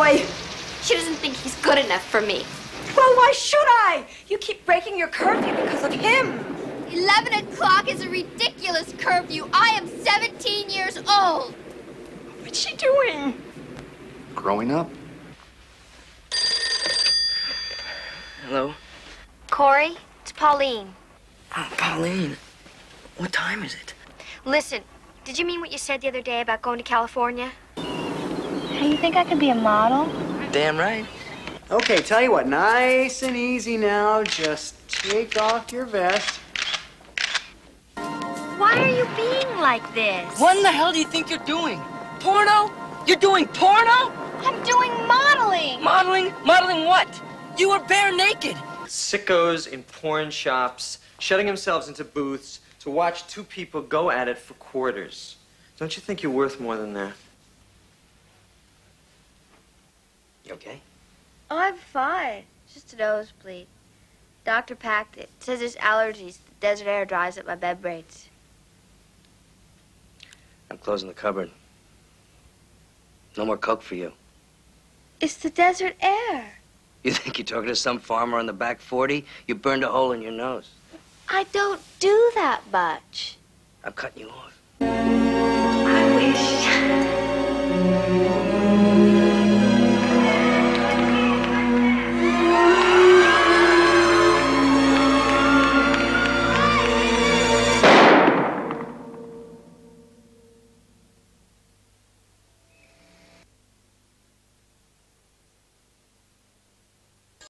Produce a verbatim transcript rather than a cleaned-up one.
boy. She doesn't think he's good enough for me. Well, why should I? You keep breaking your curfew because of him. Eleven o'clock is a ridiculous curfew. I am seventeen years old. What's she doing? Growing up. Hello? Corey, it's Pauline. Oh, Pauline. What time is it? Listen, did you mean what you said the other day about going to California? Hey, you think I could be a model? Damn right. Okay, tell you what, nice and easy now. Just take off your vest. Why are you being like this? What in the hell do you think you're doing? Porno? You're doing porno? I'm doing modeling. Modeling? Modeling what? You were bare naked. Sickos in porn shops, shutting themselves into booths to watch two people go at it for quarters. Don't you think you're worth more than that? You okay? Oh, I'm fine. Just a nosebleed. Doctor packed it. Says there's allergies. The desert air dries up my bed braids. I'm closing the cupboard. No more Coke for you. It's the desert air. You think you're talking to some farmer on the back forty? You burned a hole in your nose. I don't do that much. I'm cutting you off.